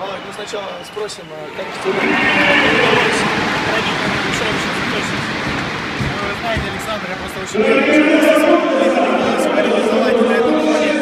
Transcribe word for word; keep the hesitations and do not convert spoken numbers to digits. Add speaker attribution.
Speaker 1: Володь, ну сначала спросим, а как тебе удалось пробить на решающую точность?
Speaker 2: Ну, вы знаете, Александр, я просто очень нервничаю. Реализовать на этом фоне